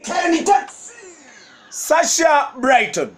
Sasha Brighton.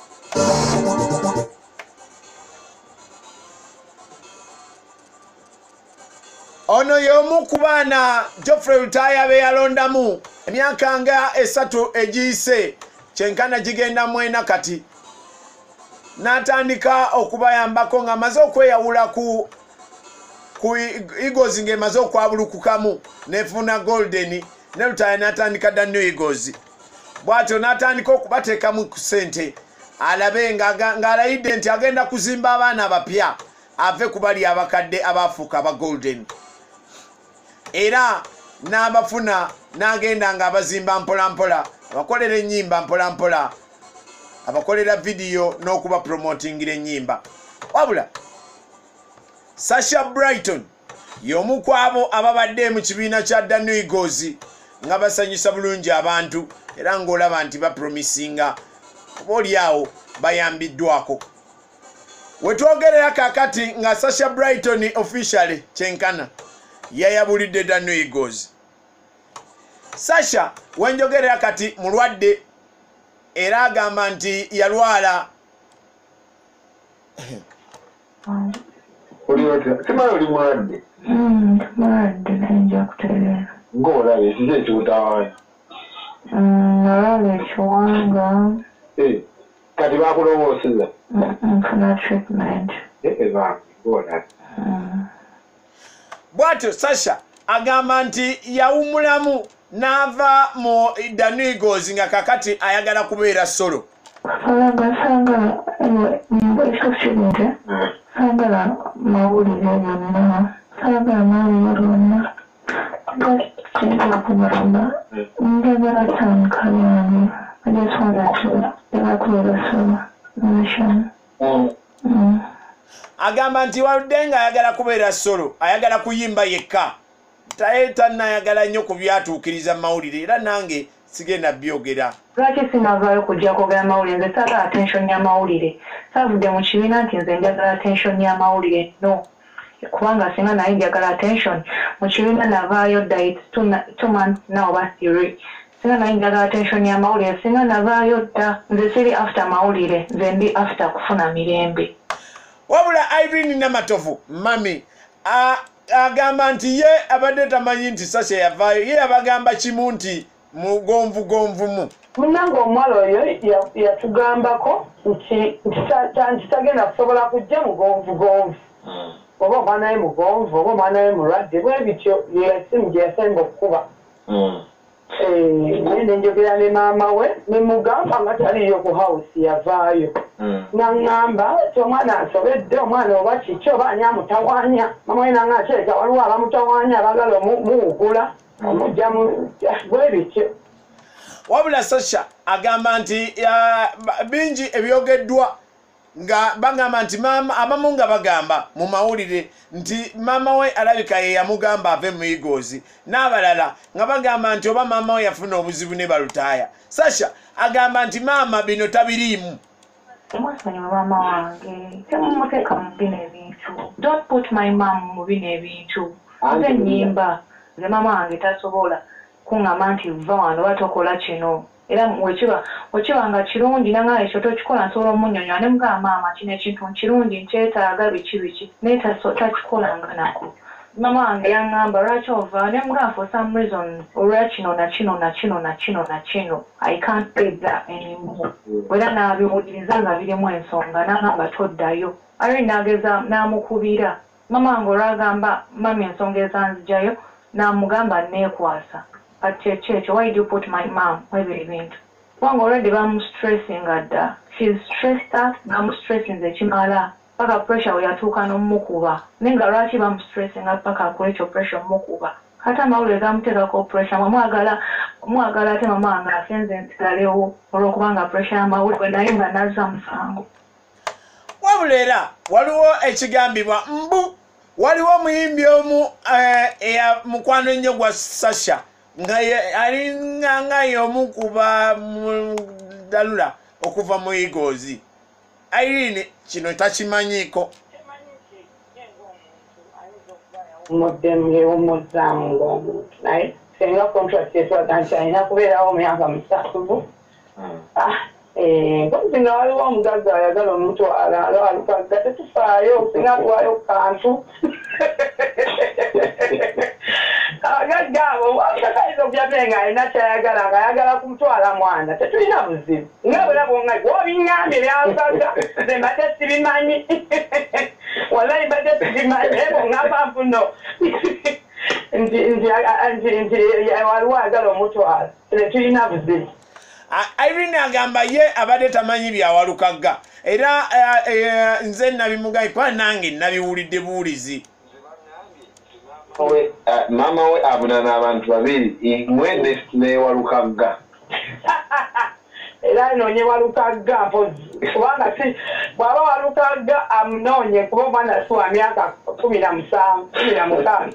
Ono y'omu ku baana Geoffrey Rutaya be yalondamu emyaka nga 3 egiyise kyenkana gigenda mwena kati n'atandika okubayambako ng'amaze okweyawula ku Eagles ng'emaze okwabulukukamu nefuna Golden ne Rutaya n'atandika dda New Eagles bw'atyo n'atandika okubateekamu ku ssente alabe ng'alayidde nti agenda kuzimba abaana abapya ave ku bali abakadde abaafuuka aba Golden era n'abafuna n'agenda ng'abazimba mpolampola abakolera ennyimba mpolampola abakolera vidiyo n'okuba promotingira ennyimba wabula Sasha Brighton y'omu ku abo ababadde mu kibiina kya The New Eagles nga basanyusa bulungi abantu era ng'olaba nti bapromisinga oba oliawo bayambiddwako wetwogerera kakati nga Sasha Brighton officially kyenkana yayabulidde The New Eagles. Sasha wenjogerera kati mulwadde era agamba nti yalwala oli mulwadde najja kutegeera ng'olaba ekiki ekiwutawaanya nalala ekiwanga kati bakulowooseza nfuna treatment ng'olaba bw'atyo Sasha agamba nti yawumulamu n'ava mu The New Eagles nga kakati ayagala kubeera solo sagala mawulire gonna sagala mawulire gonna gakiteera kubalama njagala tanka yange I just wanted to evacuate solo mission. Agamba nti wadde nga ayagala kubeera solo ayagala kuyimba yekka tannayagala nnyo ku byatuukiriza mawulire era nange sigenda byogera lwaki sinavaayo kujja kwogera mawulire nze saagala attention ya mawulire saavudde mu kibiina nti nze njagala attention ya mawulire no kubanga singa naye njagala attention mu kibiina navaayo dda 2 months now oba 3 singa naye njagala attention ya mawulire singa navaayo dda nze siri after mawulire nze ndi after kufuna mirembe wabula Irene Namatovu mami agamba nti ye abadde tamanyi nti Sasha yavaayo ye abagamba kimu nti mugonvugonvumu munnange omuwala oyo yatugambako nti tagenda kusobola kujja mugonvugonvu oba omwana we mugonvu oba omwana we mulwadde bwe bityo yesimu gye yasemba okukuba nende njogera ne maama we nemugamba nga taliyo ku house yavaayo naŋŋamba ti omwana asobedde omwana oba kiki oba ani amutawaanya mama we nanga akyeka waliwo abamutawaanya abagala omuwugula omugjamu bwe bityo wabula Sasha agamba nti bingi ebyogeddwa nga bagamba nti maama abamu nga bagamba mu mawulire nti maama we alabika ye yamugamba ave mu Eagles n'abalala nga bagamba nti oba maama we yafuna obuzibu ne balutaaya Sasha agamba nti maama bino tabiriimu temwasonyiwa maama wange temumuteeka mu bino ebintu don't put my mom mu bino ebintu nze ennyimba nze maama wange tasobola kuŋŋamba nti va wano oba tokola kino era wekiba nga kirungi nanga ekyo tokikola nsobola omunnyonnyola ne mugamba maama kino ekintu nkirungi nkyetaaga biki naye takikolanga nako maama wange yaŋŋamba lwaki ova ne mugamba for some reason olwa kino na kino I can't pay that anymore era n'abiwuliriza nga birimu ensonga n'agamba toddayo ari n'ageza n'amukubira maama wange olwagamba mami ensonga ezanzijayo n'amugamba neekwasa Checho, why do you put my mom? Why do you mean? One already I'm stressing at that. She's stressed out, I'm stressing the chimala. Paka pressure we are talking on Mokuba. Ningarachi I'm stressing at Paka pressure Mokuba. Hata maule zamteka ko pressure. Mwagala te mama anga sense ntaleo olokubanga pressure maule naimba naza msango. Wabulera waliwo ekigambibwa mbu waliwo muyimbi omu mukwano ennyo gwa Sasha nga alinganga y'omukuba dalula okuva mu Eagles. Irene kino takimanyiiko muddemu omuzango naye senga contract etwaga nti alina kubeerawo myaka 3. Mpozi nga waliwo omugazi ayagala omutwala alwalukaga tetufaayo singa tuwayo kantu abagagga abo wakakaliza okujabe nga alina kyayagala ng'ayagala kumutwala mwana tetulina buzibu nga bwe nabonga wobiŋŋambye byalukaga nze mbadde sibimanyi wallahi mbadde sibimanyi ebo ŋŋamba nfuno nti waliwo ayagala omutwala tetulina buzibu. Irene agamba ye abadde tamanyi byawalukaga era nze nabimugaye kuba nange nabiwulidde buwulizi. Mama we abunana abantu babiri mwene newalukaga era noonye walukaga mpozi kubanga si bw'aba walukaga amunoonye kuba omwana si wa myaka 17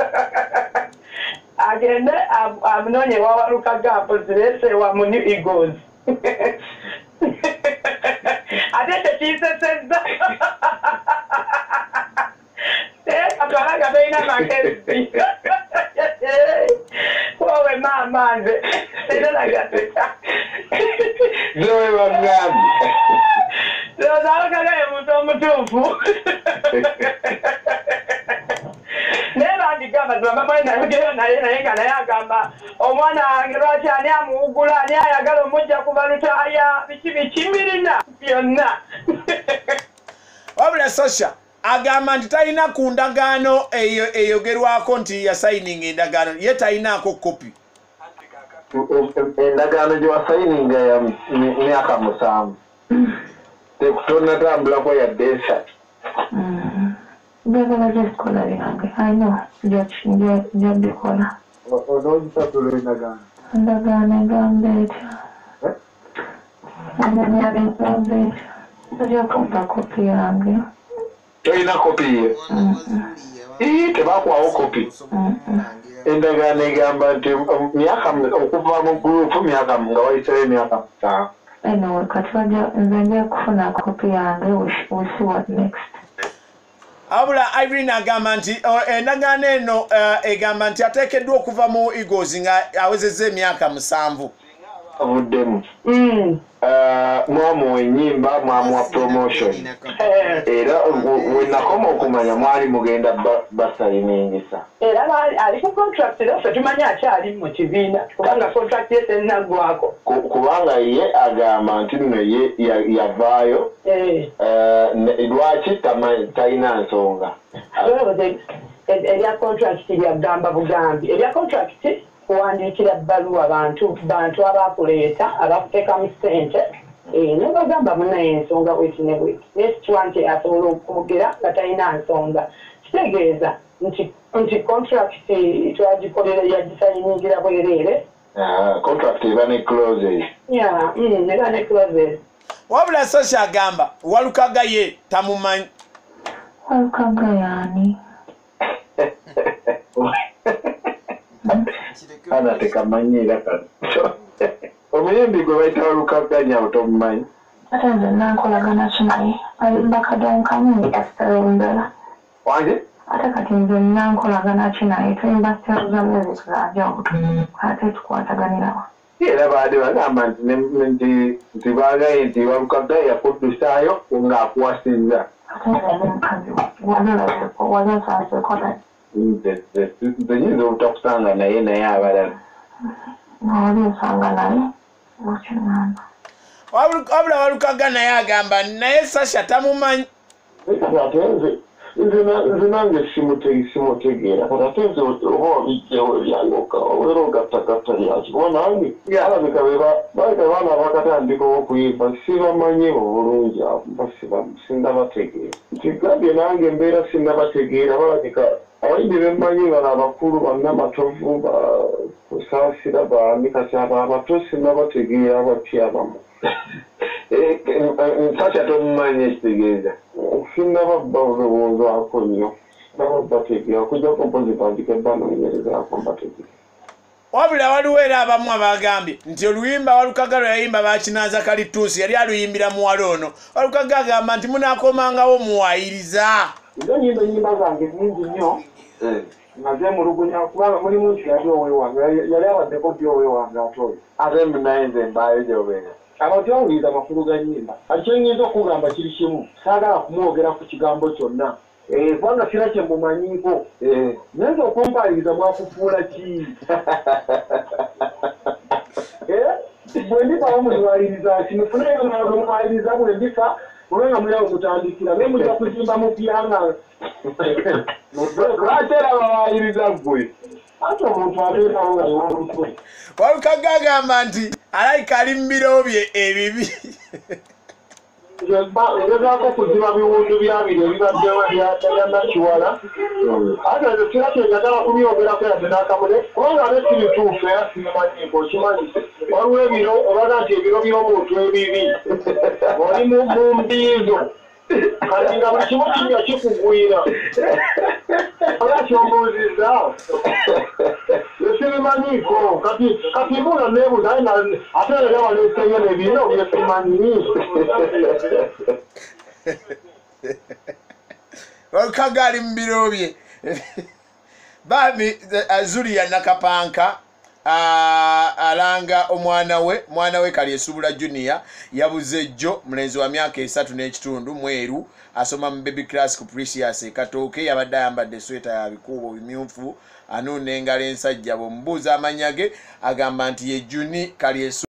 agende amunoonye wawalukaga mpozi leesewa mu New Eagles ate tekiisesezza atwalaga beina magezi wowe maama nze tenalagateka zowe bagambi lozalukaga ye muntu omutuufu naye bandigamba zibamama nayogeyo naye nga naye agamba omwana wange lwaki ani amuwugula ani ayagala omujja kubalutaaya biki mirina byonna wabula Sasha agamba nti talina ku ndagaano eyogerwako nti yasayininga endagaano ye talinaako kopi. endagaano gye wasayininga ya myaka 7 tekutonatambulako yadde 3. Njagala gyesikola byange ayino gyabikola. Onogisatula endagaano? Endagaano egamba etya? Endagaano egamba etya? Ojja kumpa kopi yange. Toyina kopi ye? Tebakwawo kopi. Endagaano egamba nti myaka okuva mu gurupu myaka nga wayiseyo emyaka 5. Anyway, kati nze nja kufuna kopi yange we'll see what next. Abula Irene agamba nti endagaano eno egamba nti ateekeddwa okuva mu Eagles nga awezezza emyaka 7. Avuddemu. Mwamuwa ennyimba mwamuwa promotion era wenakoma okumanya mwali mugenda basayiningisa era ali ku contract era ffe tumanyi akyali mu kibiina kubanga contract ye tennaggwako kubanga ye agamba nti nno ye yavaayo lwaki talina nsonga erya contract lyagamba bugambi erya contract kuwandiikira bbaluwa bantu abakuleeta abakuteekamu ssente ne bagamba munaye ensonga bweki ne bweki nesitwa nti asobola okwogera nga talina nsonga kitegeeza nti contract twagikolera yagisayingira bwereere contract eba ne clauses eba ne clauses. Wabula Sasha agamba walukaga ye tamumanyi. Walukaga yaani? Ana tekamanyira kati omuyimbi gwe bayita walukaga nyawo tomumanyi? Ate nze nankolagana kinaye alimba kadonkamu asitalombera wange ate kati nze nankolagana kinaye tuyimba sitalo za music zanjawulo ate tukwataganirawa era baade bagamba nti baagaye nti walukaga yakudusaayo ng'akuwasizza ate nze n'omukazi walolazeko wali osanseko naye nze nyinza obutakusanga naye abalala wali osanga naye okinamba wabula walukaga naye agamba naye Sasha tamumanyi. ate nze nange simutegeera kati ate nze oba wabijjawo ebyangoka obeera ogattagatta lyaki kuba nange alabika baleka baana bakatandikawo okuyimba sibamanyi obulungi sinnabategeera nti gambye nange embeera sinnabategeera balabika abayimbi bemmanyi nga n'abakulu bannamatovu bakusaasira baani kati abo abato sinnabategeera batyabamu Sasha tomumanyi ekitegeeza sinnababba olowoozaako nnyo nababbategeera okujjako mpozi bandika ebbanoonyerezaako mbategeera. Wabula waliwo era abamu abagambye nti oluyimba walukaga lwe yayimba bakinaaza Kalituusi yali aluyimbira muwala ono walukaga agamba nti munaakomangawo muwayiriza. Nze nyimba zange nnyingi nnyo Maze mulugunya kubanga mulimu nti yali owewange yali abaddeko ddi owewange ate oyo ate naye nze mbaayo gy'obeera abantu bawuliriza amakulu ga nnyimba kyenyinza okugamba kiri kimu saagala kumwogera ku kigambo kyonna kubanga sira kye mumanyiiko naye nze okumpaliriza mwakufuula ki bwe ndifawo mulwaliriza ki mufuneyo mulwaliriza bwe ndifa kubanga mulyawo mutandikira naye mujja kuzimba mupyanga lwatera babayiriza ggwe ate omuntu abeerawo nga yewolutwe Walukaga agamba nti alayika ali mu biro bye ebibi ngezaako kuziba biwundu byabiri ebibaddewo byanakiwala ate nze sira kyenjagala kubyogerako yadde n'akamule kubanga ate sibituufu era sibimanyiiko okimanyi waliwo ebiro obaga nti ebiro by'omuntu ebibi oli mu mbiizo kati nga buli kimu kijja kikugwira oba kyombuuzizza esibimanyiiko kati mbula neebuuza ate era waleeseyo nebino byesimanyi Walukaga ali mu biro bye bami Zulia Nakapanka alanga mwana we Kalyesuubula Junior yabuze jjo mulenzi wa myaka 3 n'ekitundu mweru asoma mu baby class ku Precious Katooke yabadde ayambadde sweta ya bikuubo bimyufu anuuna engalo ensajja bw'omubuuza amanya ge agamba nti ye Juni Kalyesuubula